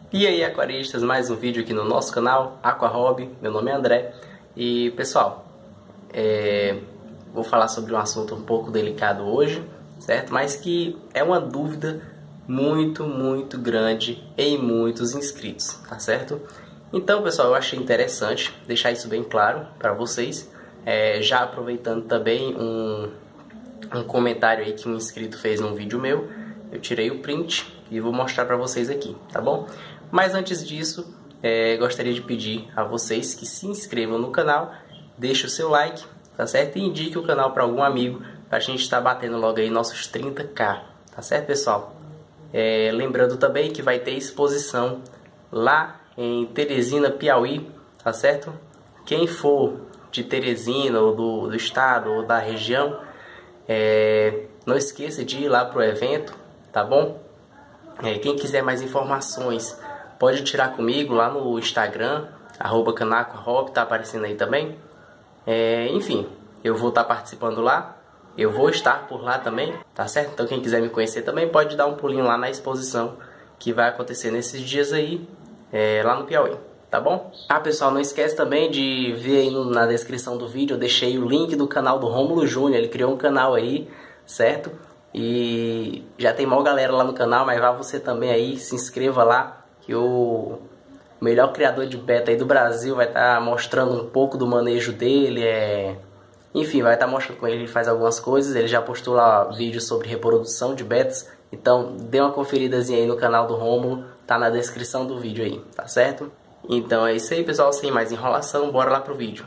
E aí, aquaristas, mais um vídeo aqui no nosso canal Aqua Hobby. Meu nome é André e pessoal, vou falar sobre um assunto um pouco delicado hoje, certo? Mas que é uma dúvida muito grande em muitos inscritos, tá certo? Então, pessoal, eu achei interessante deixar isso bem claro para vocês, já aproveitando também um comentário aí que um inscrito fez num vídeo meu. Eu tirei o print e vou mostrar para vocês aqui, tá bom? Mas antes disso, gostaria de pedir a vocês que se inscrevam no canal, deixem o seu like, tá certo? E indique o canal para algum amigo, para a gente estar batendo logo aí nossos 30k, tá certo, pessoal? Lembrando também que vai ter exposição lá em Teresina, Piauí, tá certo? Quem for de Teresina ou do estado ou da região, não esqueça de ir lá pro evento, tá bom? Quem quiser mais informações pode tirar comigo lá no Instagram, @canacohobby, tá aparecendo aí também. Enfim, eu vou estar participando lá, eu vou estar por lá também, tá certo? Então quem quiser me conhecer também pode dar um pulinho lá na exposição que vai acontecer nesses dias aí, lá no Piauí, tá bom? Ah, pessoal, não esquece também de ver aí na descrição do vídeo, eu deixei o link do canal do Rômulo Júnior, ele criou um canal aí, certo? E já tem maior galera lá no canal, mas vá você também aí, se inscreva lá, que o melhor criador de beta aí do Brasil vai estar mostrando um pouco do manejo dele, enfim, vai estar mostrando como ele faz algumas coisas. Ele já postou lá vídeos sobre reprodução de betas, então dê uma conferidazinha aí no canal do Rômulo, tá na descrição do vídeo aí, tá certo? Então é isso aí, pessoal, sem mais enrolação, bora lá pro vídeo.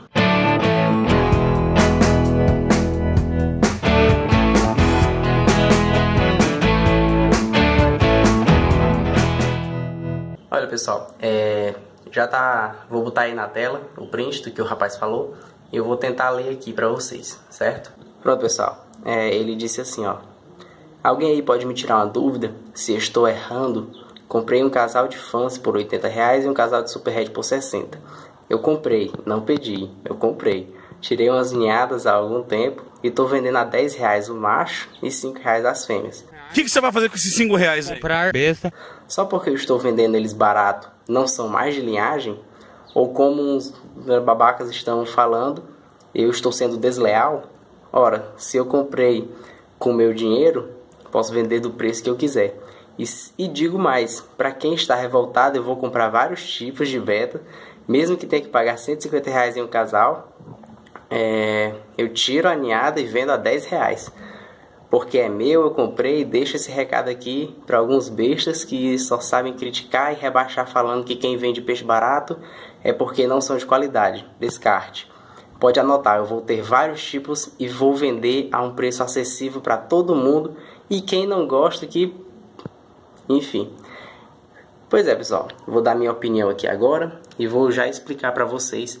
Olha, pessoal, vou botar aí na tela o print do que o rapaz falou e eu vou tentar ler aqui pra vocês, certo? Pronto, pessoal, ele disse assim, ó: alguém aí pode me tirar uma dúvida se estou errando? Comprei um casal de fãs por R$80 e um casal de Super Red por 60. Eu comprei, não pedi, eu comprei. Tirei umas ninhadas há algum tempo e tô vendendo a R$10 o macho e R$5 as fêmeas. O que você vai fazer com esses R$5 aí? Comprar besta. Só porque eu estou vendendo eles barato, não são mais de linhagem? Ou como uns babacas estão falando, eu estou sendo desleal? Ora, se eu comprei com meu dinheiro, posso vender do preço que eu quiser. E digo mais, para quem está revoltado, eu vou comprar vários tipos de beta, mesmo que tenha que pagar R$150 em um casal, eu tiro a ninhada e vendo a R$10. Porque é meu, eu comprei, e deixo esse recado aqui para alguns bestas que só sabem criticar e rebaixar falando que quem vende peixe barato é porque não são de qualidade. Descarte. Pode anotar, eu vou ter vários tipos e vou vender a um preço acessível para todo mundo. E quem não gosta que... Enfim. Pois é, pessoal, vou dar minha opinião aqui agora e vou já explicar para vocês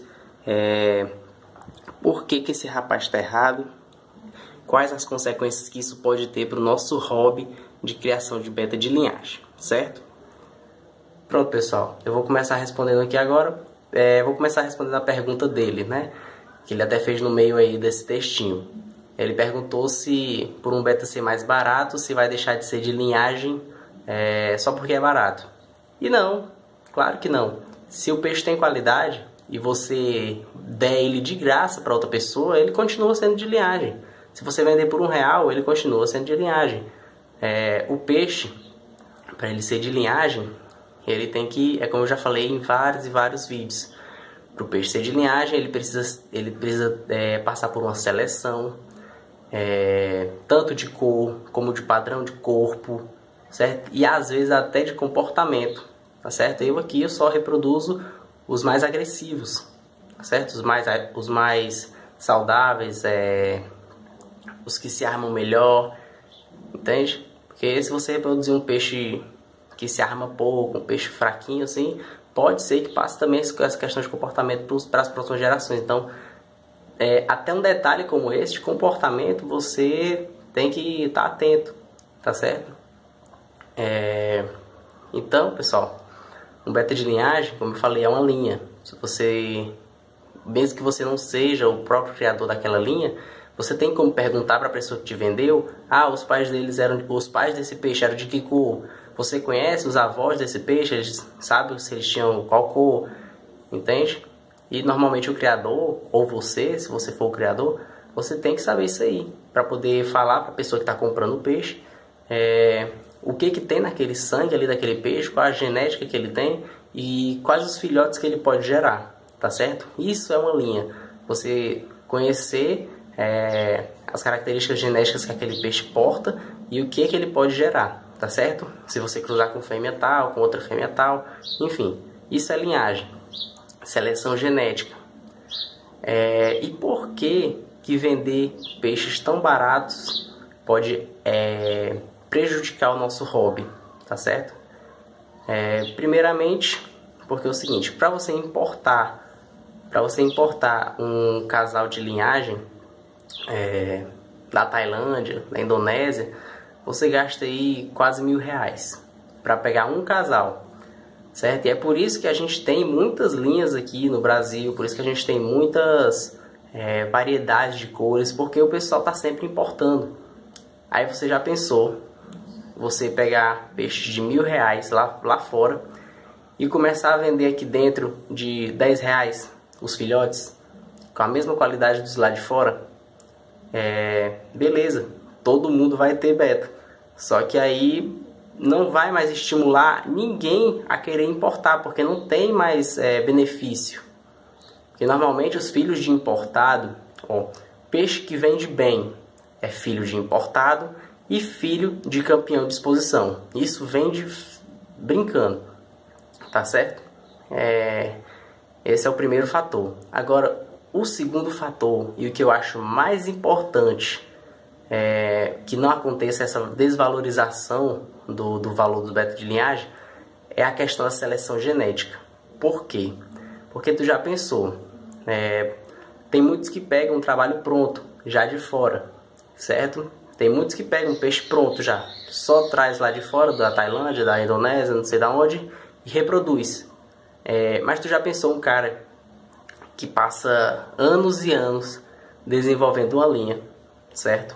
por que esse rapaz está errado. Quais as consequências que isso pode ter para o nosso hobby de criação de beta de linhagem, certo? Pronto, pessoal, eu vou começar respondendo aqui agora. Vou começar respondendo a pergunta dele, né? Que ele até fez no meio aí desse textinho. Ele perguntou se por um beta ser mais barato, se vai deixar de ser de linhagem só porque é barato. E não, claro que não. Se o peixe tem qualidade e você der ele de graça para outra pessoa, ele continua sendo de linhagem. Se você vender por R$1, ele continua sendo de linhagem. O peixe, para ele ser de linhagem, ele tem que, como eu já falei em vários e vários vídeos, para o peixe ser de linhagem, ele precisa passar por uma seleção, tanto de cor como de padrão de corpo, certo? E às vezes até de comportamento, tá certo? Eu só reproduzo os mais agressivos, tá certo? Os mais saudáveis, os que se armam melhor, entende? Porque se você reproduzir um peixe que se arma pouco, um peixe fraquinho assim, pode ser que passe também essa questão de comportamento para as próximas gerações. Então, até um detalhe como esse de comportamento, você tem que estar atento, tá certo? Então, pessoal, um beta de linhagem, como eu falei, é uma linha. Se você, mesmo que você não seja o próprio criador daquela linha, você tem como perguntar para a pessoa que te vendeu: os pais desse peixe eram de que cor? Você conhece os avós desse peixe, eles sabem se eles tinham qual cor, entende? E normalmente o criador, ou você, se você for o criador, você tem que saber isso aí, para poder falar para a pessoa que está comprando o peixe, o que tem naquele sangue ali daquele peixe, qual a genética que ele tem e quais os filhotes que ele pode gerar, tá certo? Isso é uma linha, você conhecer as características genéticas que aquele peixe porta e o que ele pode gerar, tá certo? Se você cruzar com fêmea tal, com outra fêmea tal, enfim, isso é linhagem, seleção genética. E por que vender peixes tão baratos pode prejudicar o nosso hobby, tá certo? Primeiramente, porque é o seguinte, para você importar um casal de linhagem da Tailândia, da Indonésia, você gasta aí quase R$1.000 para pegar um casal, certo? E é por isso que a gente tem muitas linhas aqui no Brasil, por isso que a gente tem muitas variedades de cores, porque o pessoal está sempre importando. Aí você já pensou, você pegar peixes de R$1.000 lá fora e começar a vender aqui dentro de R$10 os filhotes, com a mesma qualidade dos lá de fora? Beleza, todo mundo vai ter beta, só que aí não vai mais estimular ninguém a querer importar, porque não tem mais benefício. Porque normalmente os filhos de importado, peixe que vende bem é filho de importado e filho de campeão de exposição. Isso vende brincando, tá certo? Esse é o primeiro fator. Agora, o segundo fator, e o que eu acho mais importante, que não aconteça essa desvalorização do valor do beta de linhagem, é a questão da seleção genética. Por quê? Porque tu já pensou, tem muitos que pegam um trabalho pronto, já de fora, certo? Tem muitos que pegam um peixe pronto já, só traz lá de fora, da Tailândia, da Indonésia, não sei da onde, e reproduz. Mas tu já pensou um cara que passa anos e anos desenvolvendo uma linha, certo?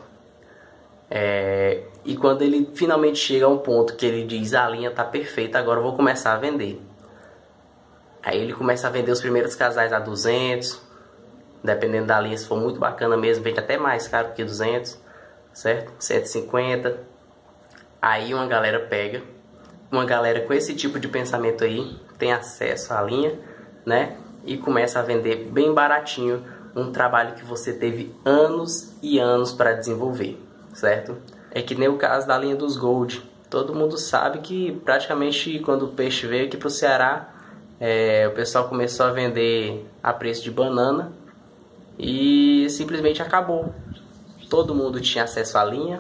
E quando ele finalmente chega a um ponto que ele diz, a linha tá perfeita, agora eu vou começar a vender. Aí ele começa a vender os primeiros casais a 200, dependendo da linha, se for muito bacana mesmo, vende até mais caro que 200, certo? 150. Aí uma galera pega, uma galera com esse tipo de pensamento aí, tem acesso à linha, né? E começa a vender bem baratinho um trabalho que você teve anos e anos para desenvolver, certo? É que nem o caso da linha dos Gold. Todo mundo sabe que praticamente quando o peixe veio aqui para o Ceará, o pessoal começou a vender a preço de banana e simplesmente acabou. Todo mundo tinha acesso à linha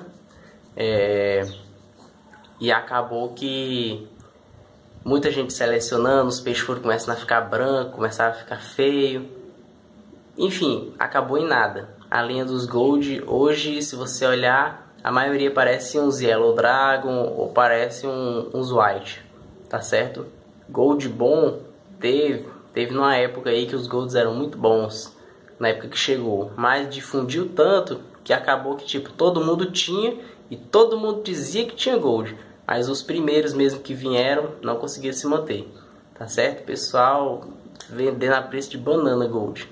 e acabou que muita gente selecionando, os peixes foram começando a ficar branco, começaram a ficar feio. Enfim, acabou em nada. A linha dos Gold, hoje, se você olhar, a maioria parece uns Yellow Dragon ou parece uns White, tá certo? Gold bom teve numa época aí que os Golds eram muito bons, na época que chegou, mas difundiu tanto que acabou que tipo todo mundo tinha e todo mundo dizia que tinha Gold. Mas os primeiros mesmo que vieram não conseguiram se manter, tá certo? Pessoal vendendo a preço de banana Gold.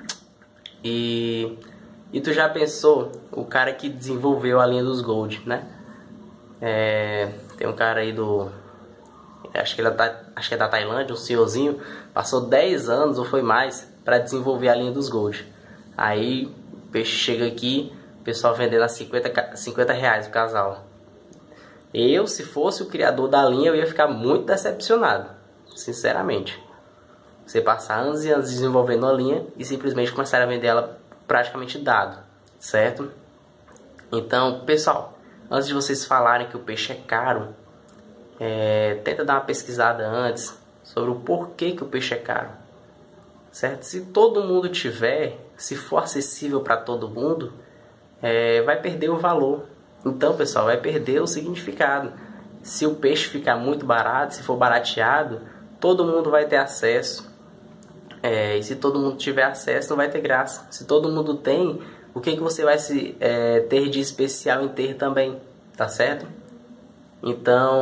E tu já pensou, o cara que desenvolveu a linha dos Gold, né? Tem um cara aí acho que é da Tailândia, um senhorzinho, passou 10 anos ou foi mais para desenvolver a linha dos Gold. Aí o peixe chega aqui, o pessoal vendendo a R$50 o casal. Eu, se fosse o criador da linha, eu ia ficar muito decepcionado, sinceramente. Você passar anos e anos desenvolvendo a linha e simplesmente começar a vender ela praticamente dado, certo? Então, pessoal, antes de vocês falarem que o peixe é caro, tenta dar uma pesquisada antes sobre o porquê que o peixe é caro, certo? Se todo mundo tiver, se for acessível para todo mundo, vai perder o valor. Então, pessoal, vai perder o significado. Se o peixe ficar muito barato, se for barateado, todo mundo vai ter acesso. E se todo mundo tiver acesso, não vai ter graça. Se todo mundo tem, o que você vai ter de especial em ter também, tá certo? Então,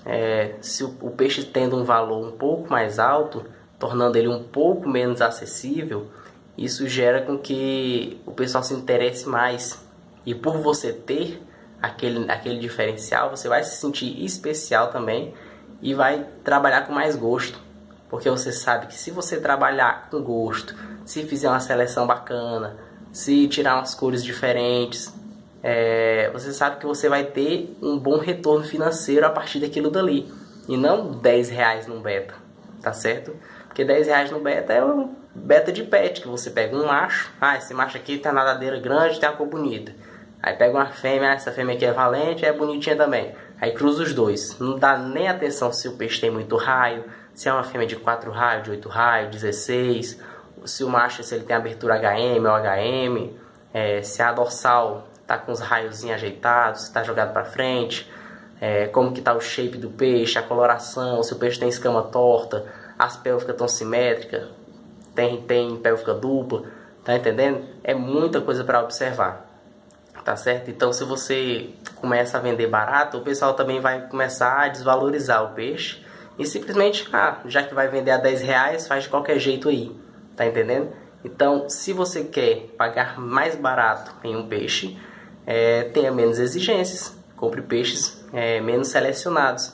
se o peixe tendo um valor um pouco mais alto, tornando ele um pouco menos acessível, isso gera com que o pessoal se interesse mais. E por você ter aquele diferencial, você vai se sentir especial também e vai trabalhar com mais gosto. Porque você sabe que se você trabalhar com gosto, se fizer uma seleção bacana, se tirar umas cores diferentes, você sabe que você vai ter um bom retorno financeiro a partir daquilo dali. E não 10 reais num beta, tá certo? Porque 10 reais no beta é um beta de pet, que você pega um macho, esse macho aqui tem a nadadeira grande, tem a cor bonita. Aí pega uma fêmea, essa fêmea aqui é valente, é bonitinha também. Aí cruza os dois, não dá nem atenção se o peixe tem muito raio, se é uma fêmea de 4 raios, de 8 raios, 16, se o macho, se ele tem abertura HM ou HM, se a dorsal tá com os raiozinhos ajeitados, se tá jogado para frente, como que tá o shape do peixe, a coloração, se o peixe tem escama torta, as pélvicas estão simétricas, tem pélvica dupla, tá entendendo? É muita coisa para observar, tá certo? Então se você começa a vender barato, o pessoal também vai começar a desvalorizar o peixe e simplesmente, já que vai vender a 10 reais, faz de qualquer jeito aí, tá entendendo? Então se você quer pagar mais barato em um peixe, tenha menos exigências, compre peixes menos selecionados.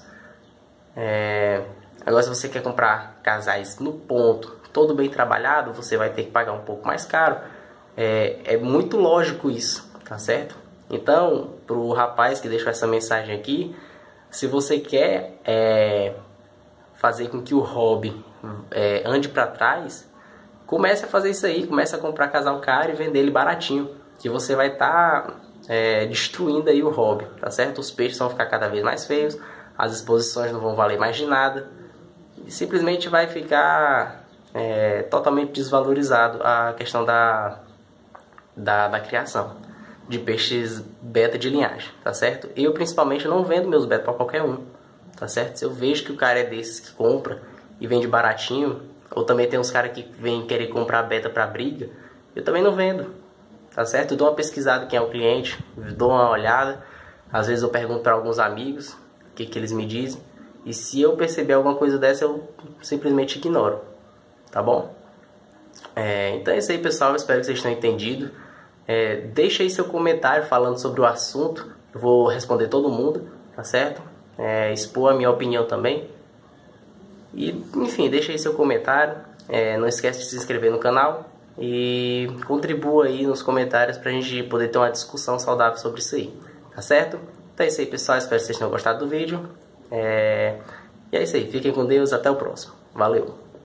Agora se você quer comprar casais no ponto, todo bem trabalhado, você vai ter que pagar um pouco mais caro. É muito lógico isso, tá certo? Então, pro rapaz que deixou essa mensagem aqui, se você quer fazer com que o hobby ande para trás, comece a fazer isso aí, comece a comprar casal caro e vender ele baratinho, que você vai estar destruindo aí o hobby, tá certo? Os peixes vão ficar cada vez mais feios, as exposições não vão valer mais de nada, e simplesmente vai ficar totalmente desvalorizado a questão da criação de peixes beta de linhagem, tá certo? Eu principalmente não vendo meus beta para qualquer um, tá certo? Se eu vejo que o cara é desses que compra e vende baratinho, ou também tem uns caras que vêm querer comprar beta para briga, eu também não vendo, tá certo? Eu dou uma pesquisada quem é o cliente, dou uma olhada, às vezes eu pergunto para alguns amigos o que eles me dizem, e se eu perceber alguma coisa dessa, eu simplesmente ignoro, tá bom? Então é isso aí, pessoal, eu espero que vocês tenham entendido. Deixa aí seu comentário falando sobre o assunto, eu vou responder todo mundo, tá certo? Expor a minha opinião também. E, enfim, deixa aí seu comentário, não esquece de se inscrever no canal e contribua aí nos comentários pra gente poder ter uma discussão saudável sobre isso aí, tá certo? Então é isso aí, pessoal, espero que vocês tenham gostado do vídeo. E é isso aí, fiquem com Deus, até o próximo, valeu!